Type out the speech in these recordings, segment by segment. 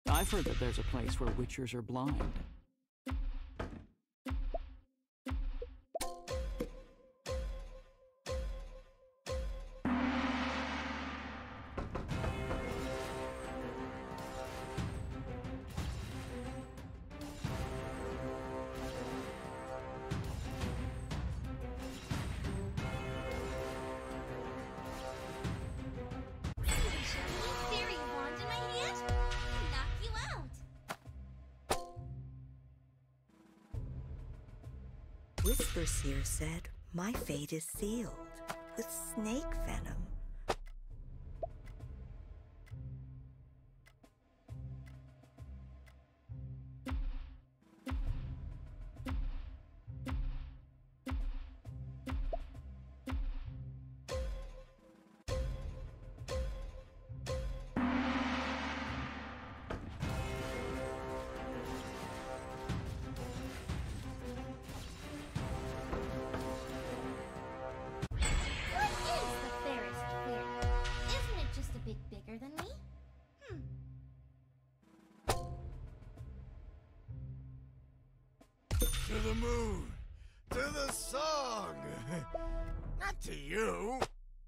I've heard that there's a place where witchers are blind. Whisperseer said, my fate is sealed with snake venom. To the moon! To the song! Not to you!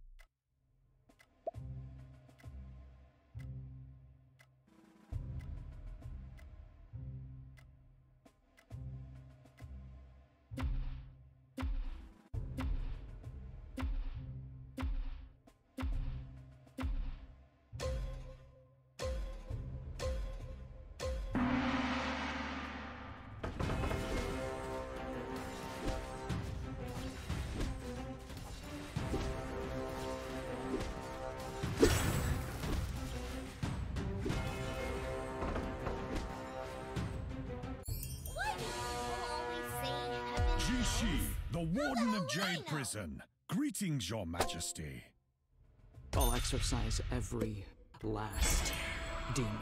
The Warden of Jade Prison. Greetings, Your Majesty. I'll exorcise every last demon.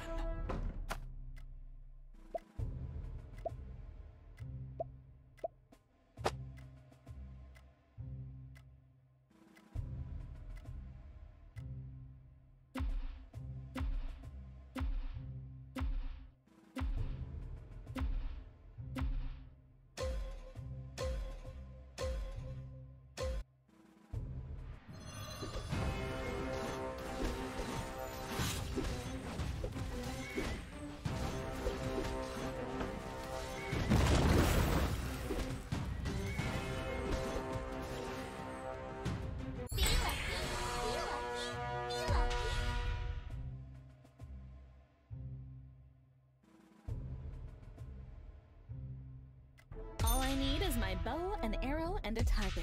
All I need is my bow, an arrow, and a target.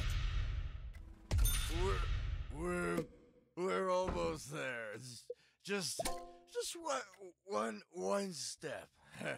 We're almost there. It's just one step.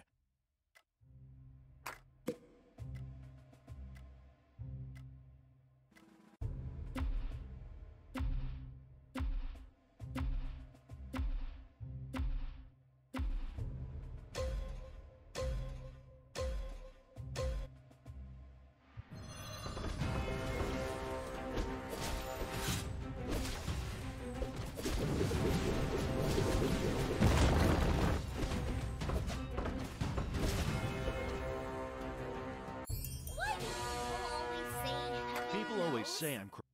People always say I'm crazy.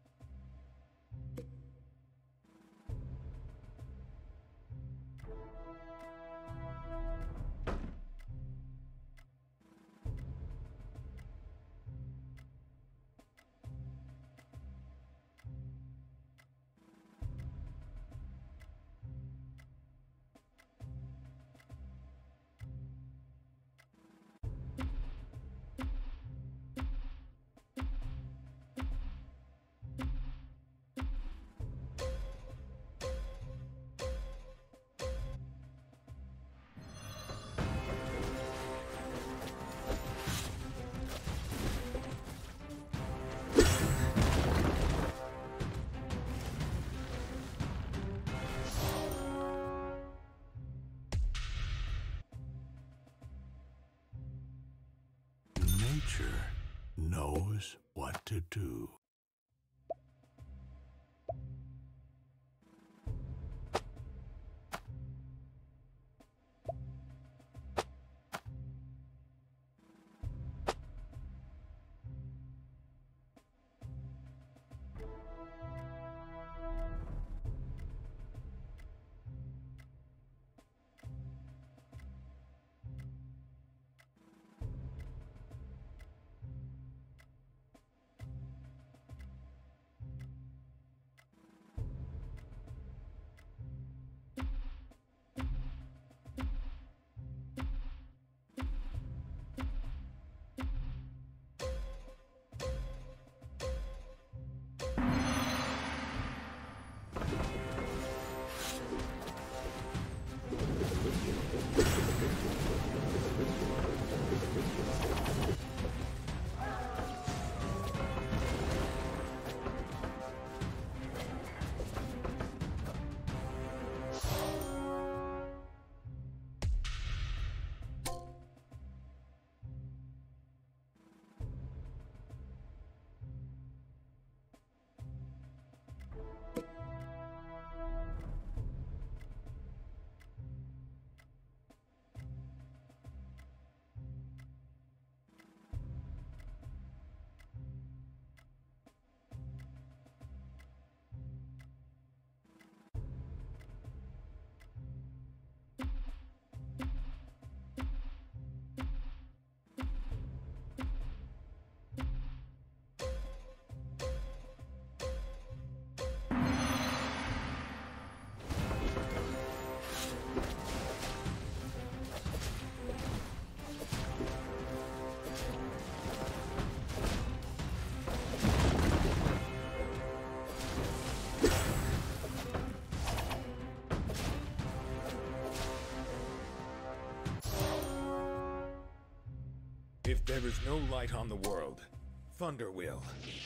Nature knows what to do. If there is no light on the world, thunder will.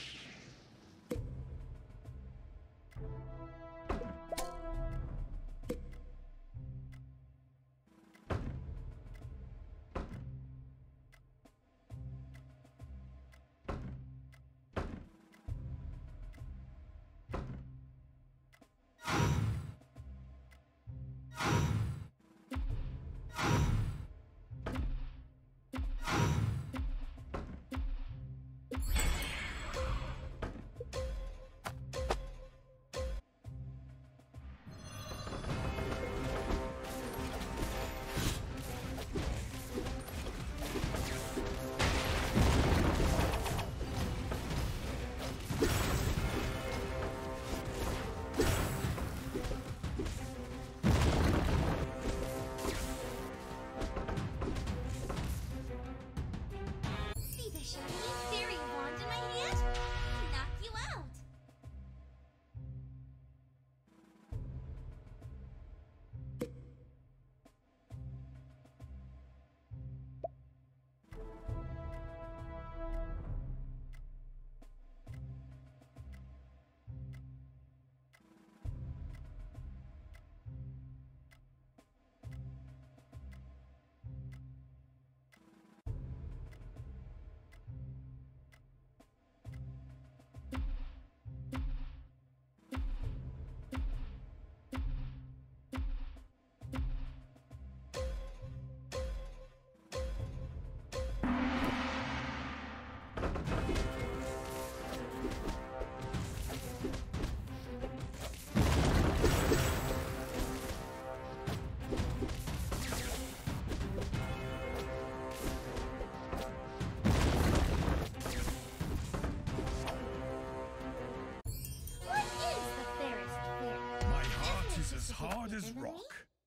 Hard as rock.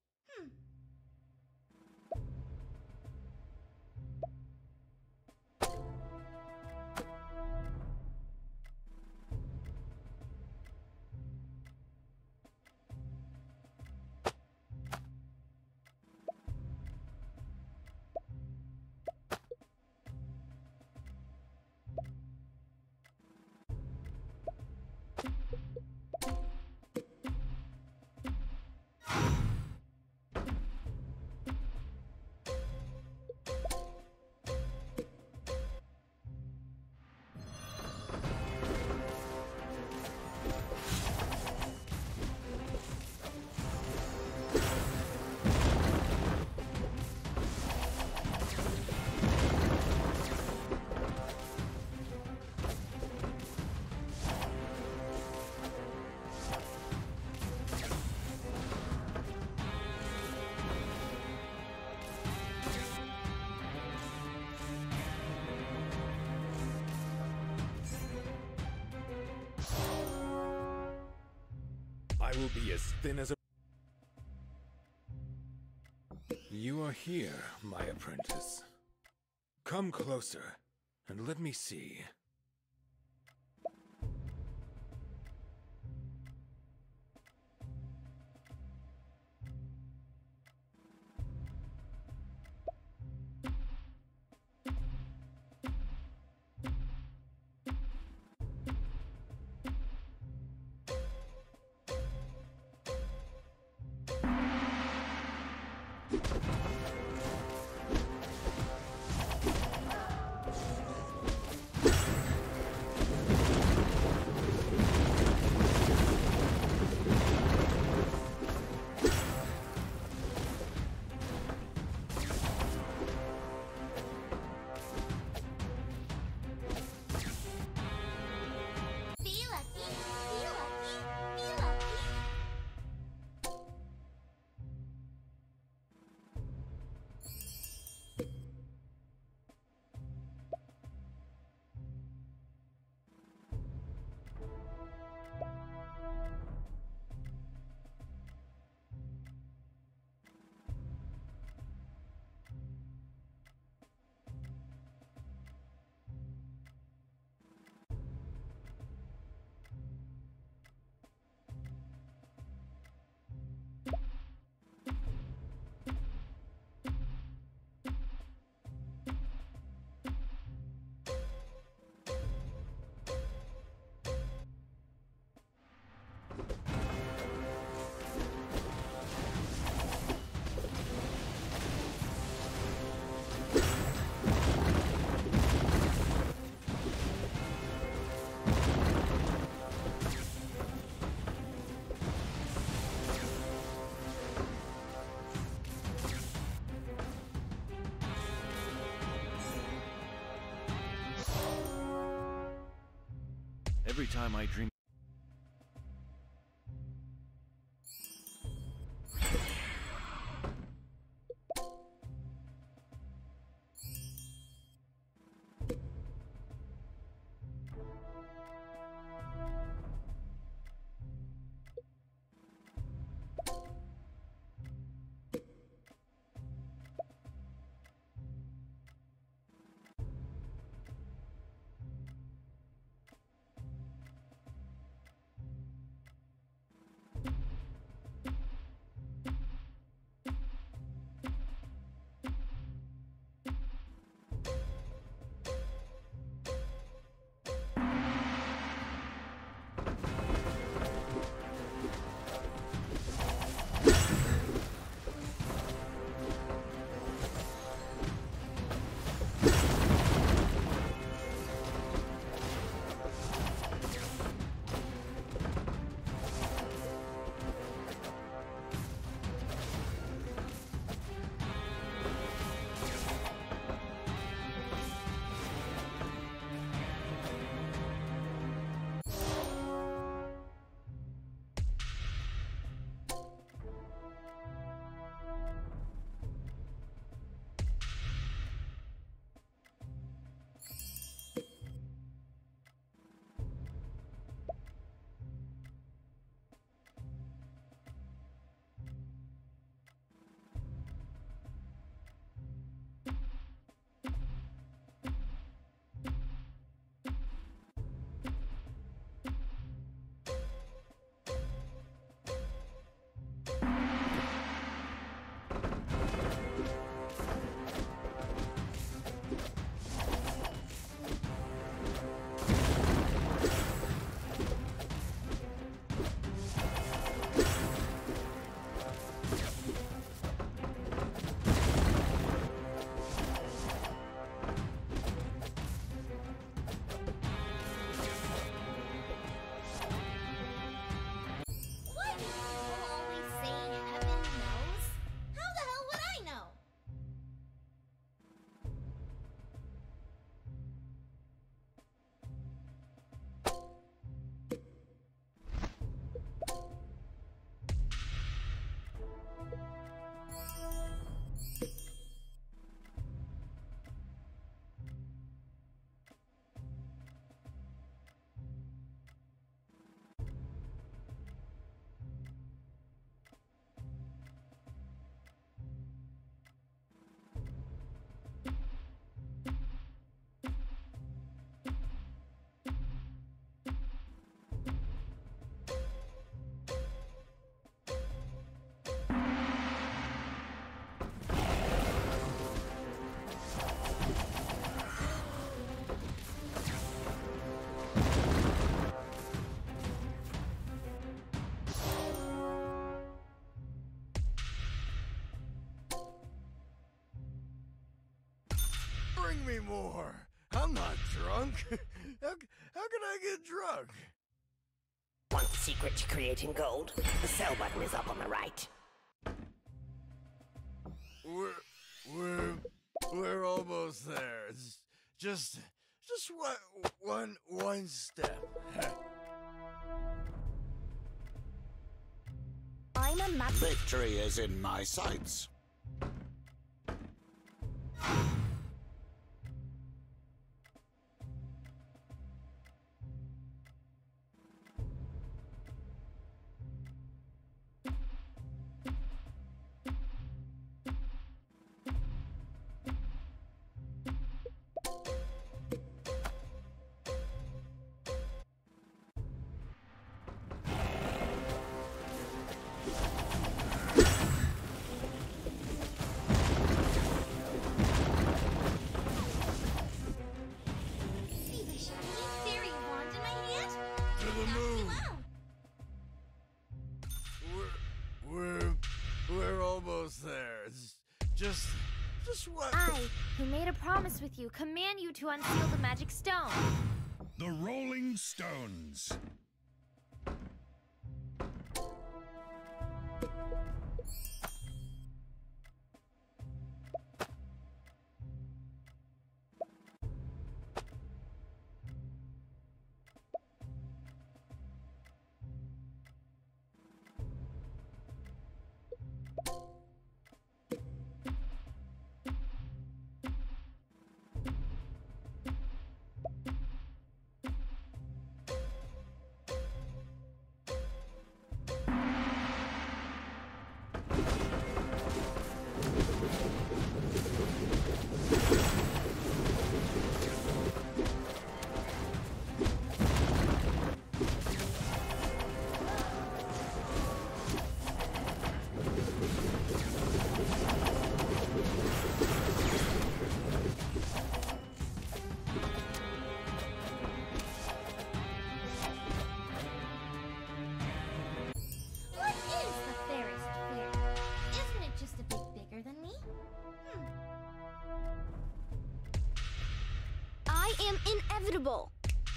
I will be as thin as a... You are here, my apprentice. Come closer, and let me see. Every time I dream. Bring me more. I'm not drunk. How can I get drunk? Want the secret to creating gold? The sell button is up on the right. We're almost there. It's just one step. I'm a map. Victory is in my sights. We're almost there. It's just what? I, who made a promise with you, command you to unseal the magic stone. The Rolling Stones. inevitable.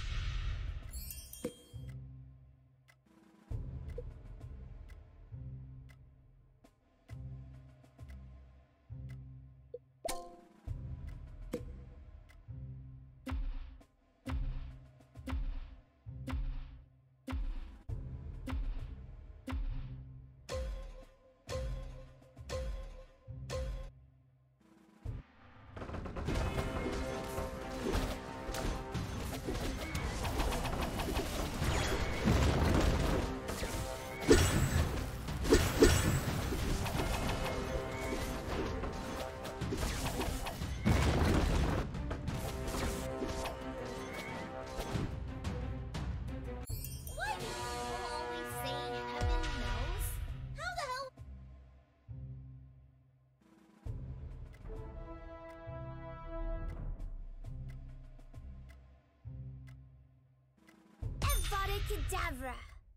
Cadabra.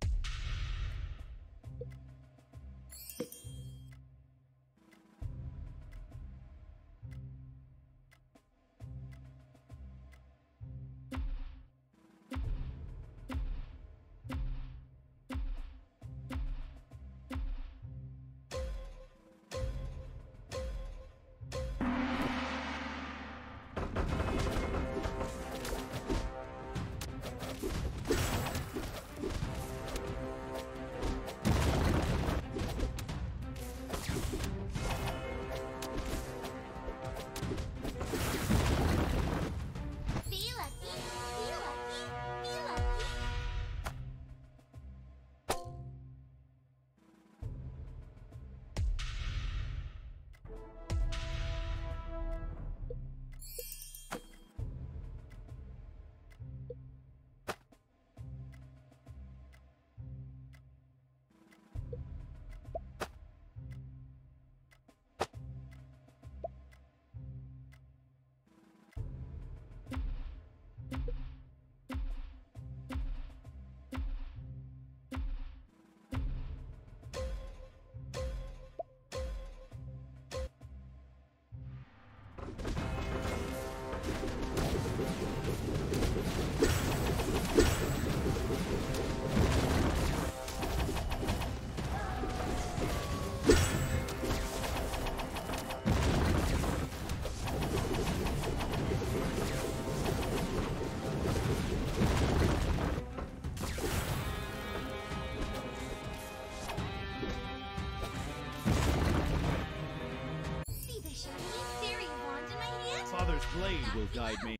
Father's blade will guide me.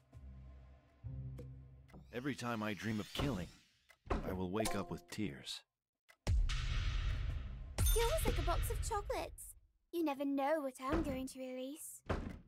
Every time I dream of killing, I will wake up with tears. Feels like a box of chocolates. You never know what I'm going to release.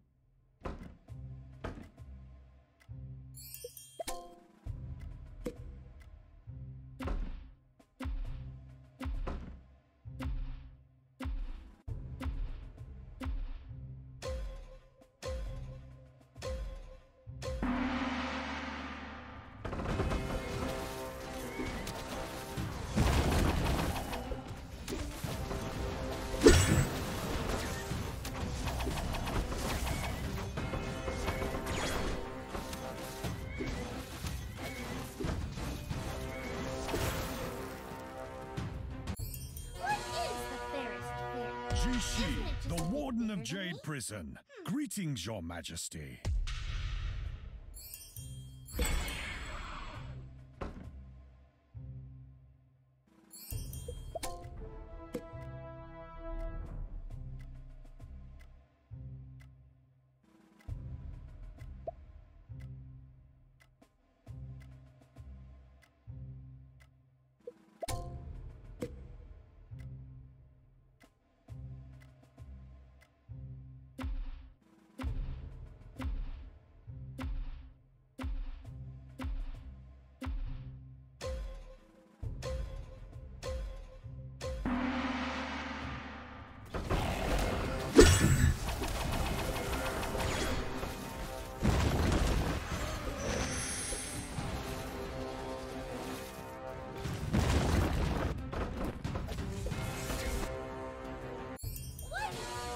The Warden of Jade Prison. Greetings, Your Majesty.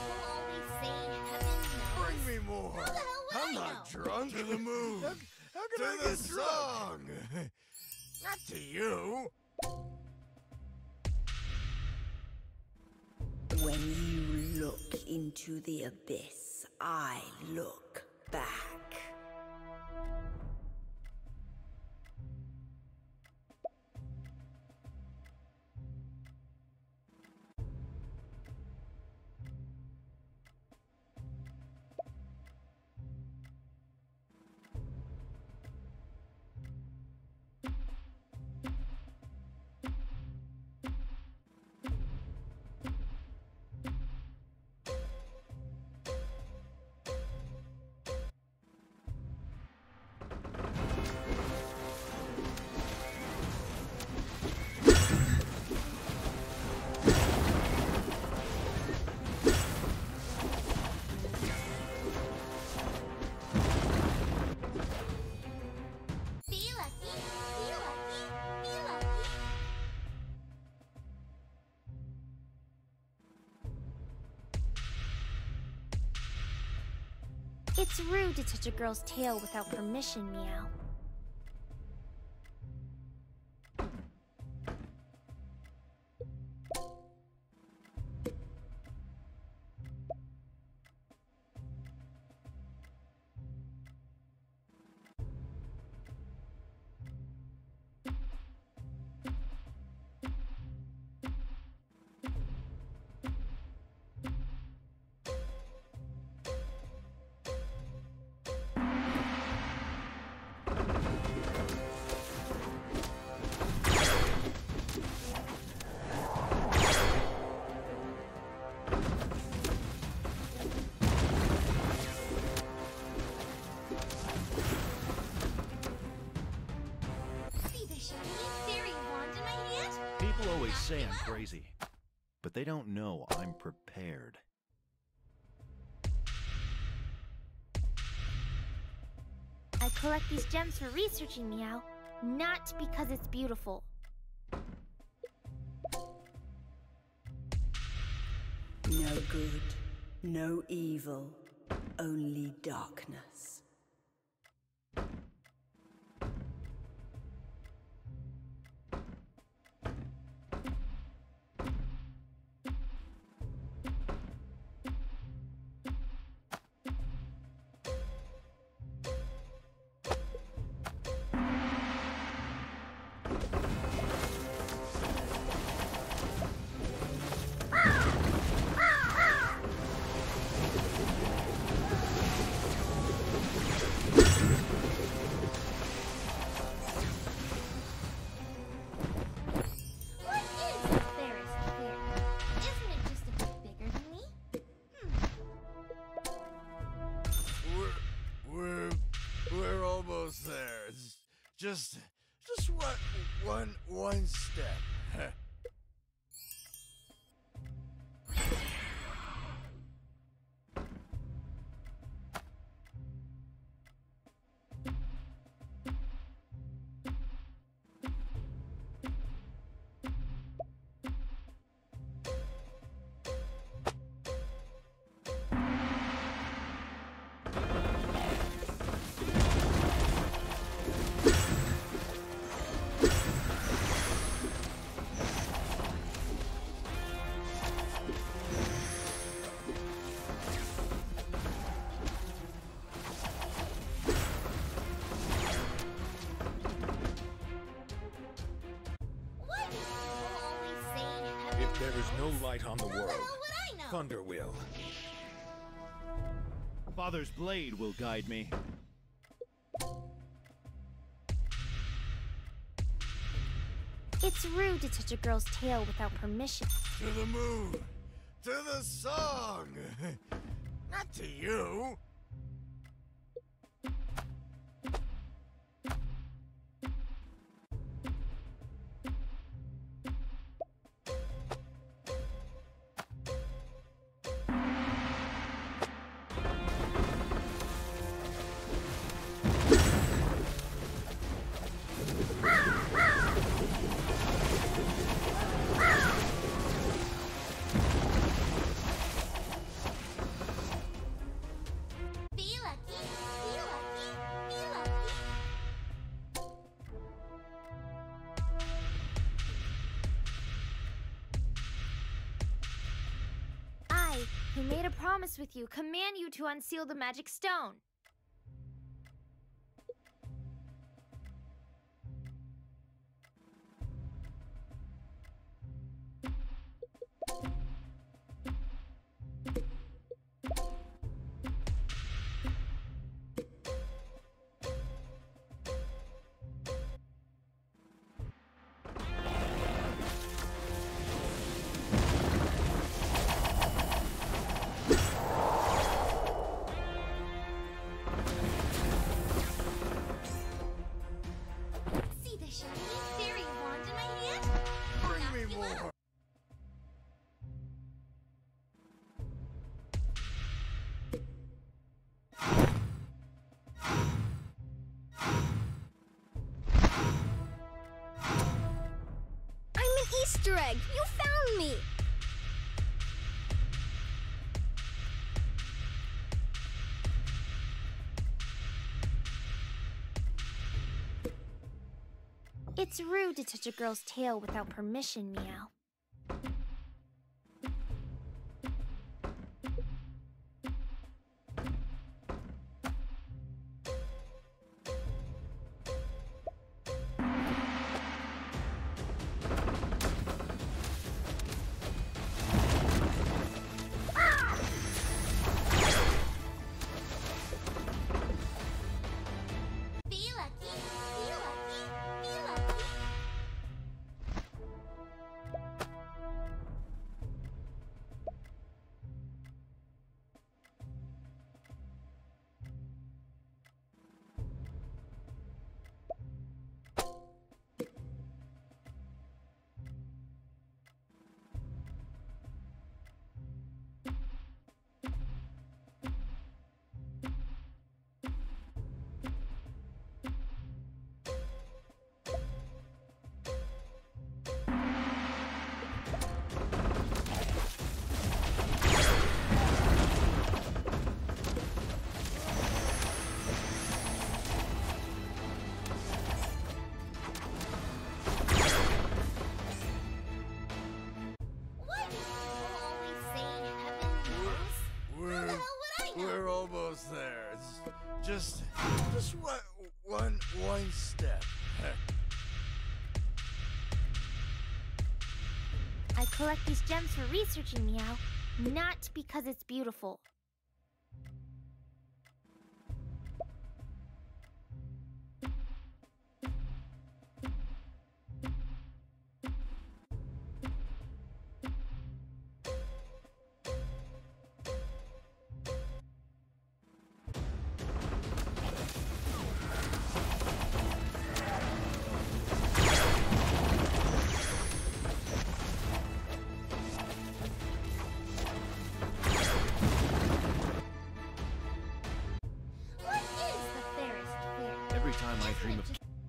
Drunk? To the moon. How can I get drunk? Not to you. When you look into the abyss, I look back. It's rude to touch a girl's tail without permission, Meow. People always say I'm crazy, but they don't know I'm prepared. I collect these gems for researching, Meow, not because it's beautiful. No good, no evil, only darkness. We're almost there. It's just one step. If there is no light on the world, thunder will. Father's blade will guide me. It's rude to touch a girl's tail without permission. To the moon, to the song. Not to you. who made a promise with you, command you to unseal the magic stone. Easter egg! You found me! It's rude to touch a girl's tail without permission, Meow. We're almost there. It's just one step. I collect these gems for researching, Meow, not because it's beautiful. Every time I dream of...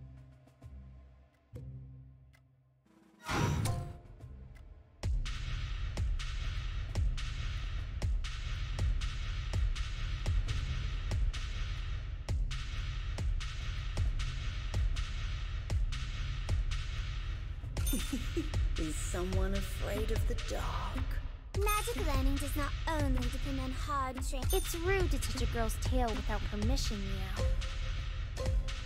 Is someone afraid of the dark? Magic learning does not only depend on hard training. It's rude to touch a girl's tail without permission, Meow.